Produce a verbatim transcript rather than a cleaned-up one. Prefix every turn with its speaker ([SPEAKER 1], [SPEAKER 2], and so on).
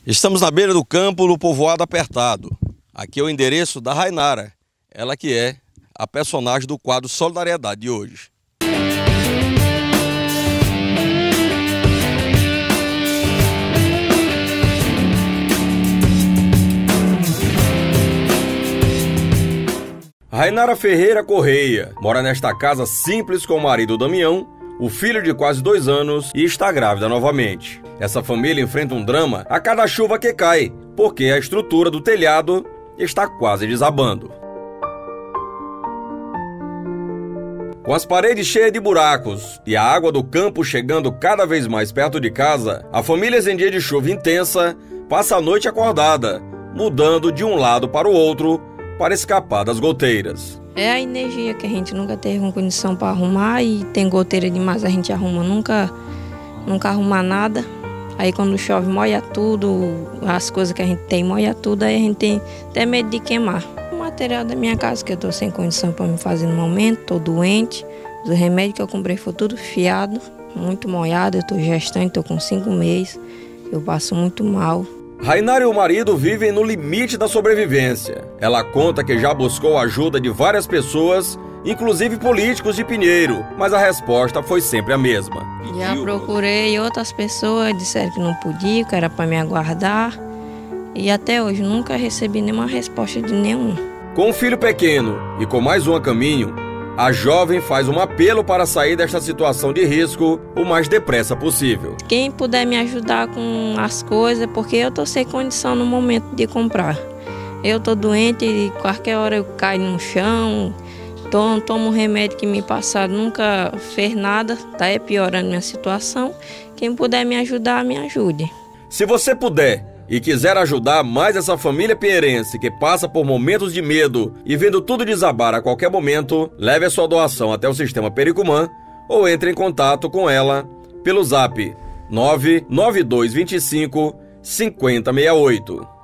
[SPEAKER 1] Estamos na beira do campo, no povoado apertado. Aqui é o endereço da Rainara, ela que é a personagem do quadro Solidariedade de hoje. Rainara Ferreira Correia mora nesta casa simples com o marido Damião, o filho de quase dois anos e está grávida novamente. Essa família enfrenta um drama a cada chuva que cai, porque a estrutura do telhado está quase desabando. Com as paredes cheias de buracos e a água do campo chegando cada vez mais perto de casa, a família em dia de chuva intensa passa a noite acordada, mudando de um lado para o outro para escapar das goteiras.
[SPEAKER 2] É a energia que a gente nunca teve com condição para arrumar, e tem goteira demais, a gente arruma, nunca, nunca arruma nada. Aí quando chove molha tudo, as coisas que a gente tem molha tudo, aí a gente tem até medo de queimar. O material da minha casa que eu tô sem condição para me fazer no momento, tô doente, os remédios que eu comprei foi tudo fiado, muito molhado, eu tô gestante, tô com cinco meses, eu passo muito mal.
[SPEAKER 1] Rainara e o marido vivem no limite da sobrevivência. Ela conta que já buscou a ajuda de várias pessoas, inclusive políticos de Pinheiro, mas a resposta foi sempre a mesma.
[SPEAKER 2] Já procurei outras pessoas, disseram que não podia, que era para me aguardar, e até hoje nunca recebi nenhuma resposta de nenhum.
[SPEAKER 1] Com um filho pequeno e com mais um a caminho, a jovem faz um apelo para sair desta situação de risco o mais depressa possível.
[SPEAKER 2] Quem puder me ajudar com as coisas, porque eu estou sem condição no momento de comprar. Eu estou doente e qualquer hora eu caio no chão, tomo, tomo um remédio que me passaram, nunca fez nada, está piorando minha situação. Quem puder me ajudar, me ajude.
[SPEAKER 1] Se você puder e quiser ajudar mais essa família pinheirense que passa por momentos de medo e vendo tudo desabar a qualquer momento, leve a sua doação até o Sistema Pericumã ou entre em contato com ela pelo zap nove nove dois dois cinco, cinco zero seis oito.